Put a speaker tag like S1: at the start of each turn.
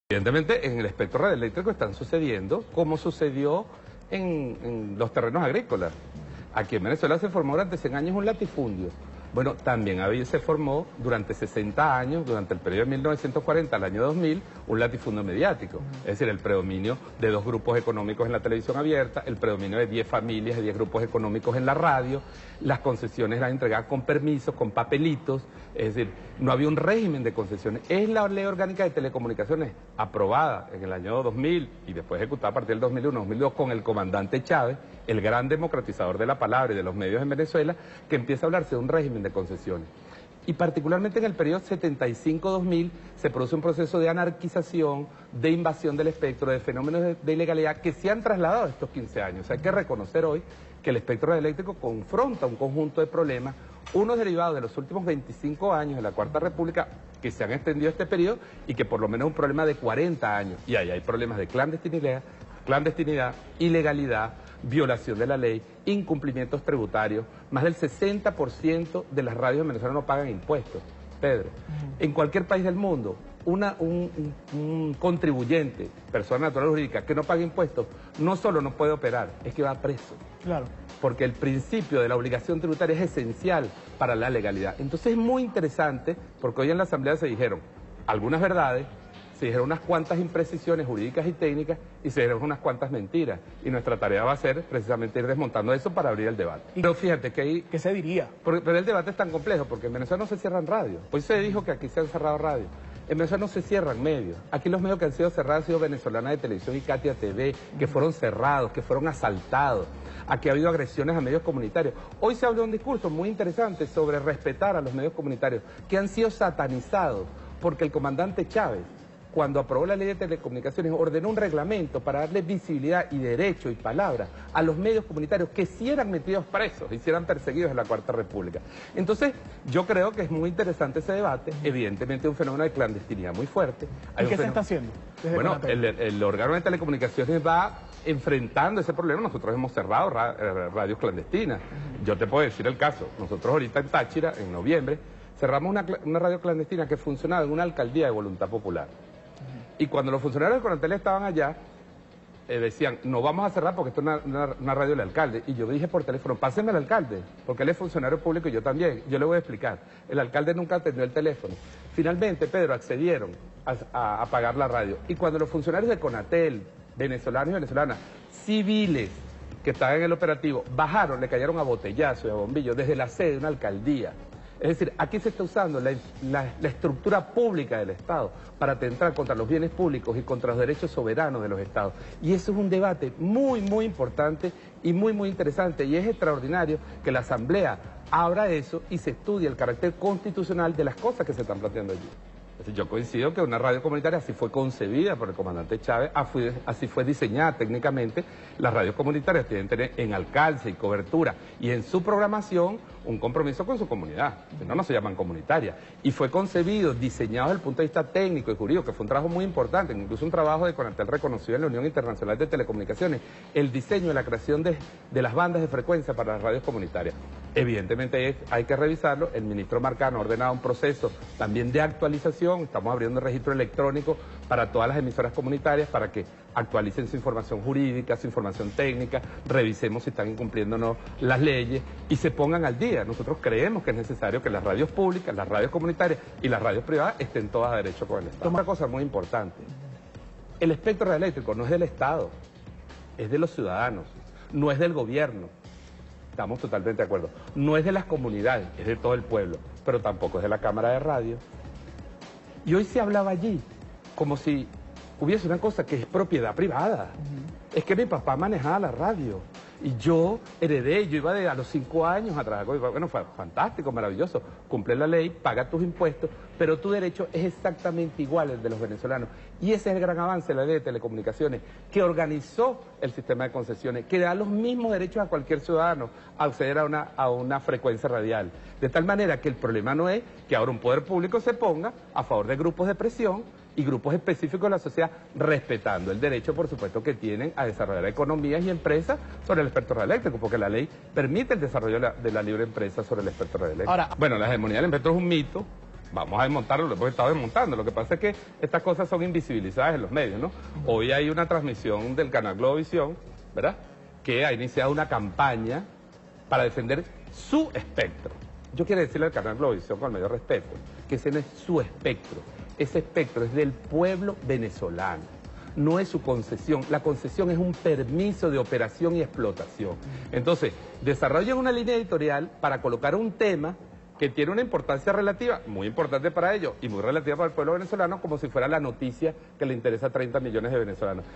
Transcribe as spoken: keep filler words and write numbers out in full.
S1: Evidentemente, en el espectro radioeléctrico están sucediendo como sucedió en, en los terrenos agrícolas. Aquí en Venezuela se formó durante cien años un latifundio. Bueno, también había, se formó durante sesenta años, durante el periodo de mil novecientos cuarenta al año dos mil, un latifundio mediático. Es decir, el predominio de dos grupos económicos en la televisión abierta, el predominio de diez familias, de diez grupos económicos en la radio, las concesiones eran entregadas con permisos, con papelitos, es decir, no había un régimen de concesiones. Es la Ley Orgánica de Telecomunicaciones aprobada en el año dos mil y después ejecutada a partir del dos mil uno, dos mil dos con el comandante Chávez, el gran democratizador de la palabra y de los medios en Venezuela, que empieza a hablarse de un régimen de concesiones. Y particularmente en el periodo setenta y cinco a dos mil se produce un proceso de anarquización, de invasión del espectro, de fenómenos de, de ilegalidad que se han trasladado a estos quince años. Hay que reconocer hoy que el espectro radioeléctrico confronta un conjunto de problemas, unos derivados de los últimos veinticinco años de la Cuarta República, que se han extendido este periodo y que por lo menos es un problema de cuarenta años. Y ahí hay problemas de clandestinidad, clandestinidad, ilegalidad, violación de la ley, incumplimientos tributarios. Más del sesenta por ciento de las radios en Venezuela no pagan impuestos. Pedro, uh-huh. En cualquier país del mundo, una, un, un, un contribuyente, persona natural o jurídica, que no paga impuestos, no solo no puede operar, es que va preso. Claro. Porque el principio de la obligación tributaria es esencial para la legalidad. Entonces es muy interesante, porque hoy en la Asamblea se dijeron algunas verdades, se dijeron unas cuantas imprecisiones jurídicas y técnicas y se dijeron unas cuantas mentiras. Y nuestra tarea va a ser precisamente ir desmontando eso para abrir el debate. Pero fíjate que ahí... ¿Qué se diría? Porque, pero el debate es tan complejo, porque en Venezuela no se cierran radios. Hoy se dijo que aquí se han cerrado radios. En Venezuela no se cierran medios. Aquí los medios que han sido cerrados han sido Venezolana de Televisión y Katia T V, que fueron cerrados, que fueron asaltados. Aquí ha habido agresiones a medios comunitarios. Hoy se habla de un discurso muy interesante sobre respetar a los medios comunitarios, que han sido satanizados, porque el comandante Chávez, cuando aprobó la ley de telecomunicaciones, ordenó un reglamento para darle visibilidad y derecho y palabra a los medios comunitarios que sí eran metidos presos y sí eran perseguidos en la Cuarta República. Entonces, yo creo que es muy interesante ese debate. Evidentemente, un fenómeno de clandestinidad muy fuerte. Hay ¿Y qué se está haciendo? Bueno, el, el órgano de telecomunicaciones va enfrentando ese problema. Nosotros hemos cerrado ra radios clandestinas. Uh-huh. Yo te puedo decir el caso. Nosotros ahorita en Táchira, en noviembre, cerramos una, una radio clandestina que funcionaba en una alcaldía de Voluntad Popular. Y cuando los funcionarios del Conatel estaban allá, eh, decían, no vamos a cerrar porque esto es una, una, una radio del alcalde. Y yo dije por teléfono, pásenme al alcalde, porque él es funcionario público y yo también. Yo le voy a explicar. El alcalde nunca atendió el teléfono. Finalmente, Pedro, accedieron a, a, a pagar la radio. Y cuando los funcionarios de Conatel, venezolanos y venezolanas, civiles, que estaban en el operativo, bajaron, le cayeron a botellazos y a bombillos desde la sede de una alcaldía. Es decir, aquí se está usando la, la, la estructura pública del Estado para atentar contra los bienes públicos y contra los derechos soberanos de los Estados. Y eso es un debate muy, muy importante y muy, muy interesante. Y es extraordinario que la Asamblea abra eso y se estudie el carácter constitucional de las cosas que se están planteando allí. Yo coincido que una radio comunitaria así fue concebida por el comandante Chávez, así fue diseñada técnicamente. Las radios comunitarias tienen que tener en alcance y cobertura y en su programación un compromiso con su comunidad, si no, no se llaman comunitarias. Y fue concebido, diseñado desde el punto de vista técnico y jurídico, que fue un trabajo muy importante, incluso un trabajo de Conatel reconocido en la Unión Internacional de Telecomunicaciones, el diseño y la creación de, de las bandas de frecuencia para las radios comunitarias. Evidentemente es, hay que revisarlo. El ministro Marcano ha ordenado un proceso también de actualización. Estamos abriendo el registro electrónico para todas las emisoras comunitarias para que actualicen su información jurídica, su información técnica, revisemos si están incumpliendo o no las leyes y se pongan al día. Nosotros creemos que es necesario que las radios públicas, las radios comunitarias y las radios privadas estén todas a derecho con el Estado. Una cosa muy importante, el espectro radioeléctrico no es del Estado, es de los ciudadanos, no es del gobierno. Estamos totalmente de acuerdo. No es de las comunidades, es de todo el pueblo, pero tampoco es de la Cámara de Radio. Y hoy se hablaba allí como si hubiese una cosa que es propiedad privada. Uh-huh. Es que mi papá manejaba la radio y yo heredé, yo iba de, a los cinco años a trabajar. Bueno, fue fantástico, maravilloso. Cumple la ley, paga tus impuestos, pero tu derecho es exactamente igual al de los venezolanos. Y ese es el gran avance de la ley de telecomunicaciones, que organizó el sistema de concesiones, que da los mismos derechos a cualquier ciudadano a acceder a una, a una frecuencia radial. De tal manera que el problema no es que ahora un poder público se ponga a favor de grupos de presión y grupos específicos de la sociedad, respetando el derecho, por supuesto, que tienen a desarrollar economías y empresas sobre el espectro radioeléctrico, porque la ley permite el desarrollo de la, de la libre empresa sobre el espectro radioeléctrico. Ahora, bueno, la hegemonía del espectro es un mito vamos a desmontarlo, lo hemos estado desmontando. Lo que pasa es que estas cosas son invisibilizadas en los medios, ¿no? Hoy hay una transmisión del canal Globovisión, ¿verdad?, que ha iniciado una campaña para defender su espectro. Yo quiero decirle al canal Globovisión, con el mayor respeto, que ese no es su espectro. Ese espectro es del pueblo venezolano. No es su concesión. La concesión es un permiso de operación y explotación. Entonces, desarrollan una línea editorial para colocar un tema que tiene una importancia relativa, muy importante para ellos, y muy relativa para el pueblo venezolano, como si fuera la noticia que le interesa a treinta millones de venezolanos.